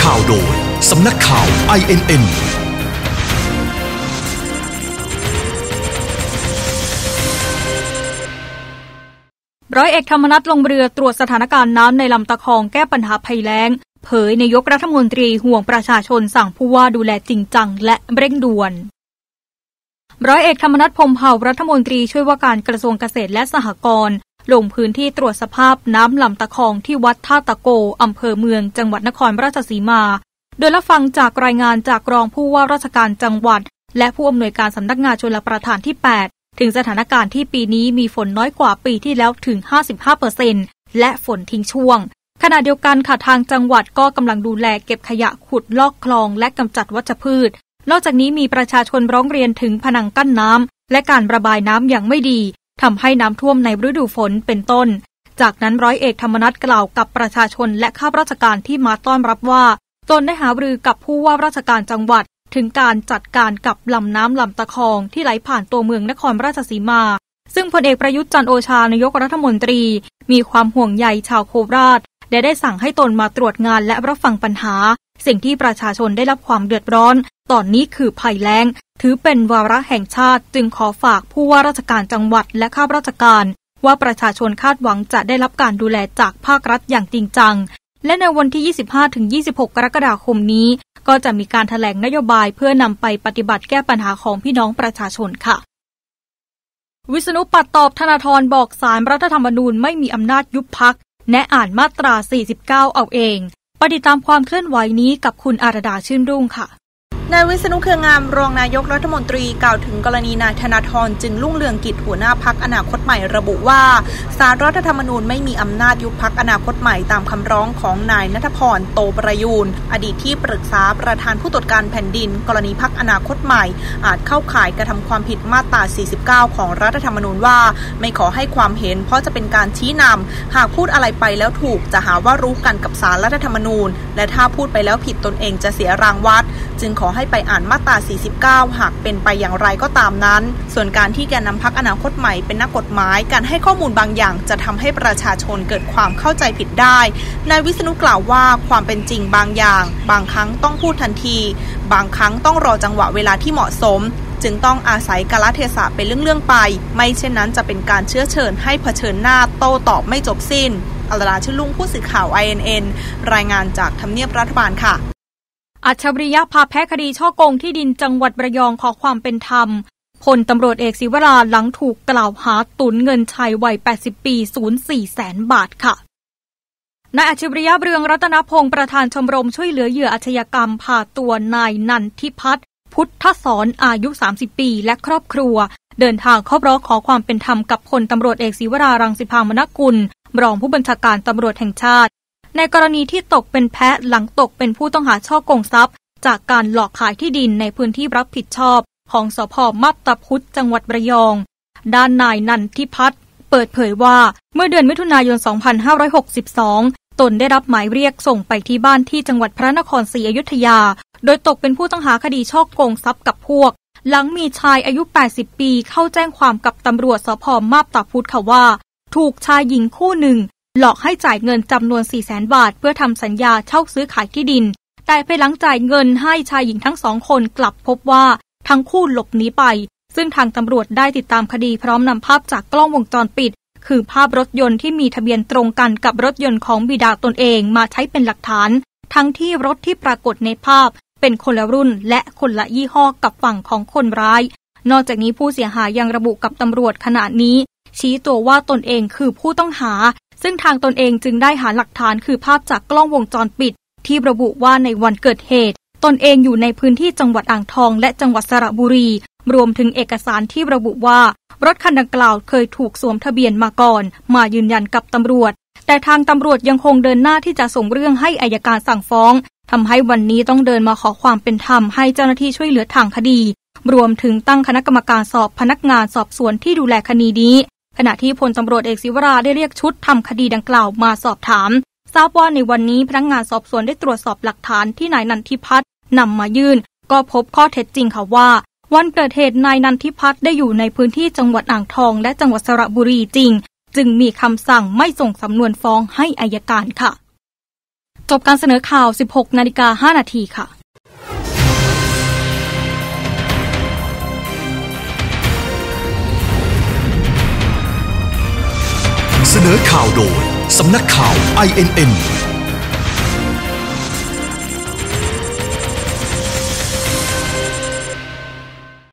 ข่าวโดยสำนักข่าว INN ร้อยเอกธรรมนัสลงเรือตรวจสถานการณ์น้ำในลำตะคองแก้ปัญหาภัยแล้งเผยนายกรัฐมนตรีห่วงประชาชนสั่งผู้ว่าดูแลจริงจังและเร่งด่วนร้อยเอกธรรมนัส พรหมเผ่ารัฐมนตรีช่วยว่าการกระทรวงเกษตรและสหกรณ์ลงพื้นที่ตรวจสภาพน้ำลำตะคองที่วัดท่าตะโกอำเภอเมืองจังหวัดนครราชสีมาโดยรับฟังจากรายงานจากรองผู้ว่าราชการจังหวัดและผู้อำนวยการสำนักงานชลประทานที่8ถึงสถานการณ์ที่ปีนี้มีฝนน้อยกว่าปีที่แล้วถึง 55% และฝนทิ้งช่วงขณะเดียวกันค่ะทางจังหวัดก็กำลังดูแลเก็บขยะขุดลอกคลองและกำจัดวัชพืชนอกจากนี้มีประชาชนร้องเรียนถึงผนังกั้นน้ำและการระบายน้ำอย่างไม่ดีทำให้น้ำท่วมในฤดูฝนเป็นต้นจากนั้นร้อยเอกธรรมนัสกล่าวกับประชาชนและข้าราชการที่มาต้อนรับว่าตนได้หารือกับผู้ว่าราชการจังหวัดถึงการจัดการกับลำน้ำลำตะคองที่ไหลผ่านตัวเมืองนครราชสีมาซึ่งพลเอกประยุทธ์จันทร์โอชานายกรัฐมนตรีมีความห่วงใยชาวโคราชและได้สั่งให้ตนมาตรวจงานและรับฟังปัญหาสิ่งที่ประชาชนได้รับความเดือดร้อนตอนนี้คือภัยแล้งถือเป็นวาระแห่งชาติจึงขอฝากผู้ว่าราชการจังหวัดและข้าราชการว่าประชาชนคาดหวังจะได้รับการดูแลจากภาครัฐอย่างจริงจังและในวันที่ 25-26 กรกฎาคมนี้ก็จะมีการแถลงนโยบายเพื่อนำไปปฏิบัติแก้ปัญหาของพี่น้องประชาชนค่ะวิษณุปัตย์ตอบธนาธรบอกศาลรัฐธรรมนูญไม่มีอำนาจยุบพรรคแนะอ่านมาตรา 49 เอาเองไปติดตามความเคลื่อนไหวนี้กับคุณอาราดาชื่นรุ่งค่ะนายวิษณุเครืองามรองนายกรัฐมนตรีกล่าวถึงกรณีนายธนาธรจึงรุ่งเรืองกิจหัวหน้าพรรคอนาคตใหม่ระบุว่าศาลรัฐธรรมนูญไม่มีอำนาจยุบพรรคอนาคตใหม่ตามคำร้องของนายณัฐพร โตประยูรอดีตที่ปรึกษาประธานผู้ตรวจการแผ่นดินกรณีพรรคอนาคตใหม่อาจเข้าข่ายกระทำความผิดมาตรา 49 ของรัฐธรรมนูญว่าไม่ขอให้ความเห็นเพราะจะเป็นการชี้นำหากพูดอะไรไปแล้วถูกจะหาว่ารู้กันกับศาลรัฐธรรมนูญและถ้าพูดไปแล้วผิดตนเองจะเสียรางวัลจึงขอให้ไปอ่านมาตรา 49 หากเป็นไปอย่างไรก็ตามนั้นส่วนการที่แกนนำพรรคอนาคตใหม่เป็นนักกฎหมายการให้ข้อมูลบางอย่างจะทำให้ประชาชนเกิดความเข้าใจผิดได้นายวิษณุกล่าวว่าความเป็นจริงบางอย่างบางครั้งต้องพูดทันทีบางครั้งต้องรอจังหวะเวลาที่เหมาะสมจึงต้องอาศัยกาลเทศะเป็นเรื่องๆไปไม่เช่นนั้นจะเป็นการเชื้อเชิญให้เผชิญหน้าโต้ตอบไม่จบสิ้นอาราดาชื่นรุ่งผู้สื่อข่าว INN รายงานจากทำเนียบรัฐบาลค่ะอัจฉริยะพาแพ้คดีฉ้อโกงที่ดินจังหวัดระยองขอความเป็นธรรมพลตำรวจเอกศิวราหลังถูกกล่าวหาตุนเงินชายวัย80 ปีสูญ 400,000 บาทค่ะนายอัจฉริยะเรืองรัตนพงศ์ประธานชมรมช่วยเหลือเหยื่ออาชญากรรมพาตัวนายนันทิพัฒน์พุทธสอนอายุ30 ปีและครอบครัวเดินทางเข้าร้องขอความเป็นธรรมกับพลตำรวจเอกศิวรารังสิพามนกุลรองผู้บัญชาการตำรวจแห่งชาติในกรณีที่ตกเป็นแพะหลังตกเป็นผู้ต้องหาฉ้อโกงทรัพย์จากการหลอกขายที่ดินในพื้นที่รับผิดชอบของสภ.มาบตาพุธจังหวัดระยองด้านนายนันทิพัฒน์เปิดเผยว่าเมื่อเดือนมิถุนายน 2562 ตนได้รับหมายเรียกส่งไปที่บ้านที่จังหวัดพระนครศรีอยุธยาโดยตกเป็นผู้ต้องหาคดีฉ้อโกงทรัพย์กับพวกหลังมีชายอายุ80 ปีเข้าแจ้งความกับตำรวจสภ.มาบตาพุธค่ะว่าถูกชายหญิงคู่หนึ่งหลอกให้จ่ายเงินจำนวน 400,000 บาทเพื่อทำสัญญาเช่าซื้อขายที่ดินแต่ภายหลังจ่ายเงินให้ชายหญิงทั้งสองคนกลับพบว่าทั้งคู่หลบหนีไปซึ่งทางตำรวจได้ติดตามคดีพร้อมนำภาพจากกล้องวงจรปิดคือภาพรถยนต์ที่มีทะเบียนตรงกันกับรถยนต์ของบิดาตนเองมาใช้เป็นหลักฐานทั้งที่รถที่ปรากฏในภาพเป็นคนละรุ่นและคนละยี่ห้อกับฝั่งของคนร้ายนอกจากนี้ผู้เสียหายยังระบุกับตำรวจขณะนี้ชี้ตัวว่าตนเองคือผู้ต้องหาซึ่งทางตนเองจึงได้หาหลักฐานคือภาพจากกล้องวงจรปิดที่ระบุว่าในวันเกิดเหตุตนเองอยู่ในพื้นที่จังหวัดอ่างทองและจังหวัดสระบุรีรวมถึงเอกสารที่ระบุว่ารถคันดังกล่าวเคยถูกสวมทะเบียนมาก่อนมายืนยันกับตำรวจแต่ทางตำรวจยังคงเดินหน้าที่จะส่งเรื่องให้อัยการสั่งฟ้องทำให้วันนี้ต้องเดินมาขอความเป็นธรรมให้เจ้าหน้าที่ช่วยเหลือทางคดีรวมถึงตั้งคณะกรรมการสอบพนักงานสอบสวนที่ดูแลคดีนี้ขณะที่พลตำรวจเอกศิวราได้เรียกชุดทำคดีดังกล่าวมาสอบถามทราบว่าในวันนี้พนักงานสอบสวนได้ตรวจสอบหลักฐานที่นายนันทิพัฒน์นำมายื่นก็พบข้อเท็จจริงค่ะว่าวันเกิดเหตุนายนันทิพัฒน์ได้อยู่ในพื้นที่จังหวัดอ่างทองและจังหวัดสระบุรีจริงจึงมีคำสั่งไม่ส่งสำนวนฟ้องให้อัยการค่ะจบการเสนอข่าว 16:05 นาทีค่ะเสนอข่าวโดยสำนักข่าว INN